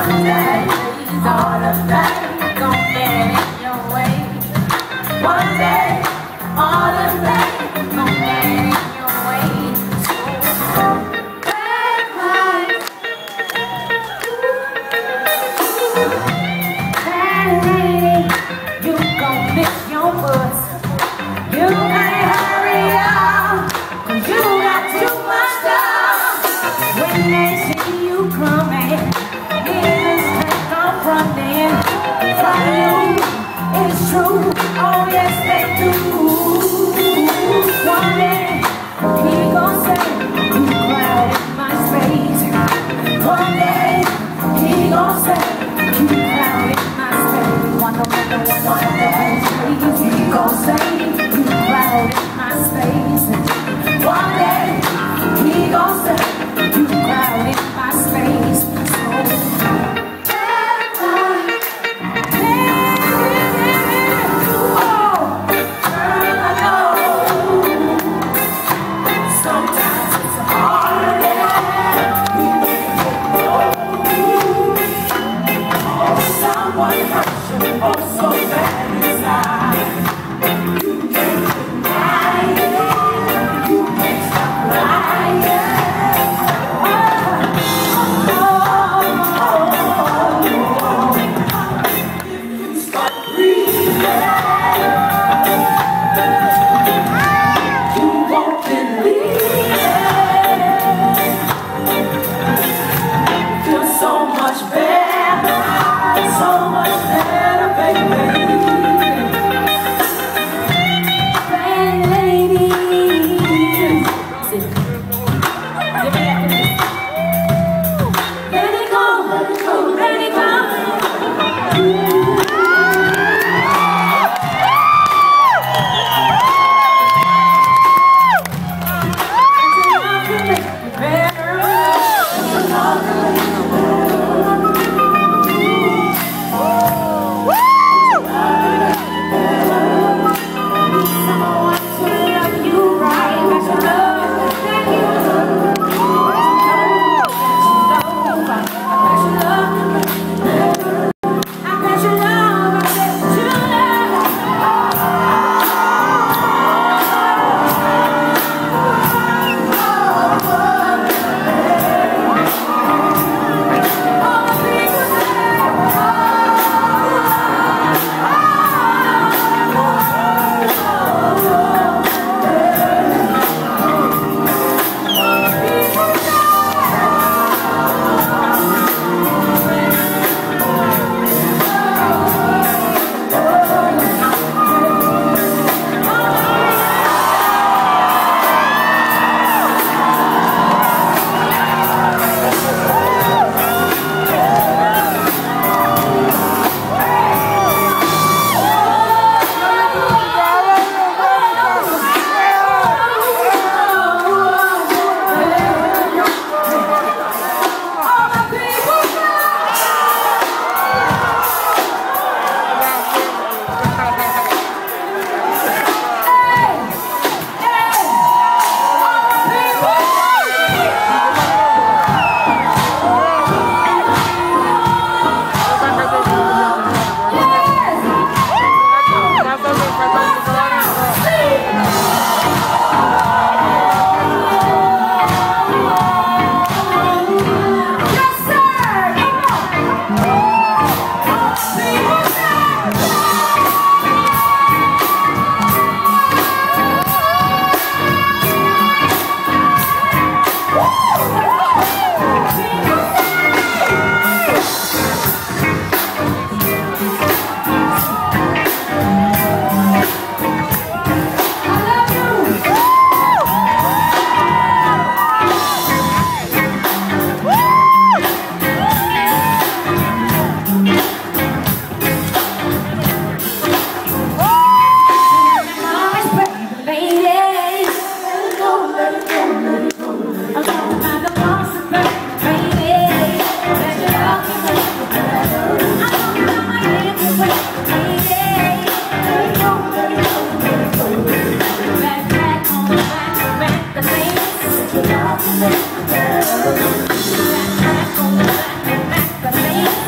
Back on the back, back the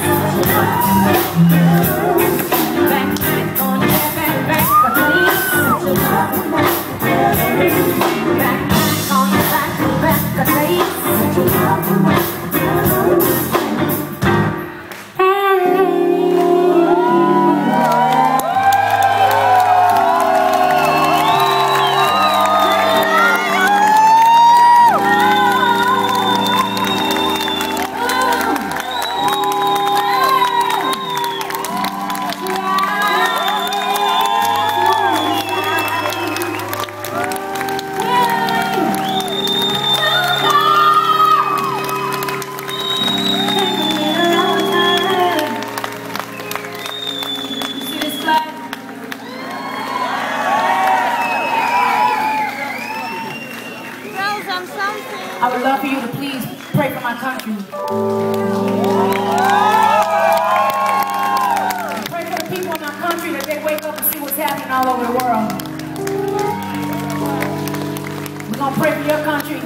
I would love for you to please pray for my country. Pray for the people in my country that they wake up and see what's happening all over the world. We're going to pray for your country.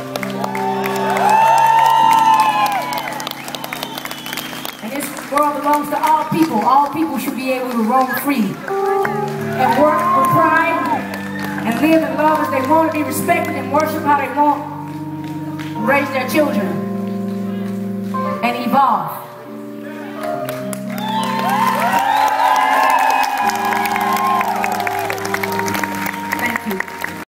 And this world belongs to all people. All people should be able to roam free and work with pride and live and love as they want, to be respected and worship how they want, raise their children, and evolve.